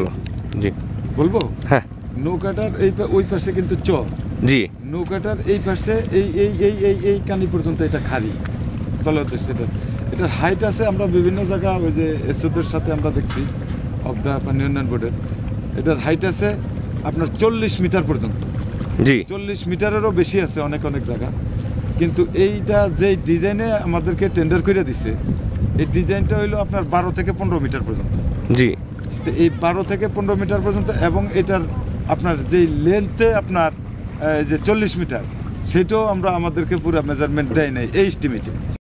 জি বলবো হ্যাঁ নৌকাটার ওই পাশে কিন্তু চর, জি নৌকাটার এই পাশে এই কানি পর্যন্ত এটা খালি তলদেশ। এটার হাইট আছে, আমরা বিভিন্ন জায়গা ওই যে এসওদের সাথে আমরা দেখছি অফ দ্য পানি উন্নয়ন বোর্ডের, এটার হাইট আছে আপনার 40 মিটার পর্যন্ত। জি 40 মিটারেরও বেশি আছে অনেক অনেক জায়গা। কিন্তু এইটা যে ডিজাইনে আমাদেরকে টেন্ডার করে দিছে, এই ডিজাইনটা হইলো আপনার 12 থেকে 15 মিটার পর্যন্ত। জি তো এই 12 থেকে 15 মিটার পর্যন্ত, এবং এটার আপনার যেই লেন্থে আপনার যে 40 মিটার, সেটাও আমরা আমাদেরকে পুরো মেজারমেন্ট দেয় নাই এই এস্টিমেটে।